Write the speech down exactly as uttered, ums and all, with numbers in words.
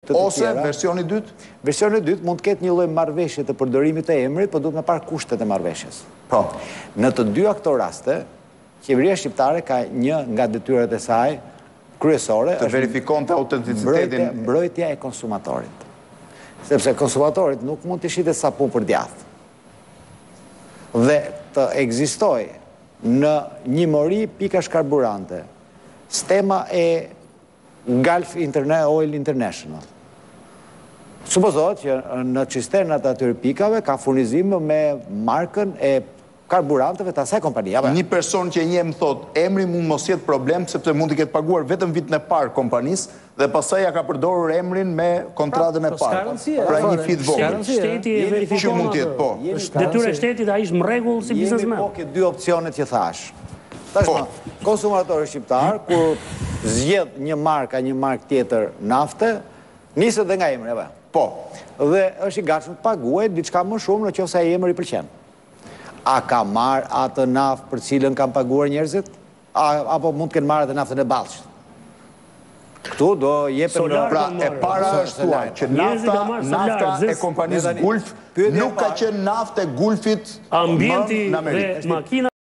të të tjera. Ose versioni dytë? Versioni dytë mund të ketë një lloj marrëveshje të përdorimit të emrit, por duhet me parë kushtet e marrëveshjes. Po. Në të dy këto raste, qeveria shqiptare ka një nga detyrat e saj kryesore të verifikon të autenticitetin. Mbrojtja e konsumatorit. Sepse konsumatorit nuk mund të shitet sapun për djathtë. Dhe të ekzistoj në një mori pikash karburante, stema e Gulf Internet Oil International. Supozohet që në cisternat atyre pikave ka furnizim me markën e karburanteve të asaj kompanie. Një person që një më thot, emri mund mos jetë problem, sepse mund të ketë paguar vetëm vitin e parë kompanisë, dhe pastaj ja ka përdorur emrin me kontratën e parë. Pra një fit vogël. Shteti e verifikon. Që mund të jetë, po. Detyra e shtetit, ai është në rregull si biznesmen. Jemi po ke dy opsionet që thash. Tashmë, konsumatori shqiptar kur zgjedh një markë a një markë tjetër nafte, niset dhe nga emri, apo? Po. Dhe është i gatshëm të paguajë diçka më shumë nëse ai emri i pëlqen. A ka marrë atë naftë për cilën kanë paguar njerëzit? Apo mund të kenë marrë atë naftën e ballshit? Këtu do jepen... Pra, e para është tuaj, që nafta e kompanisë Gulf nuk ka qenë naftë e Gulfit ambienti dhe makina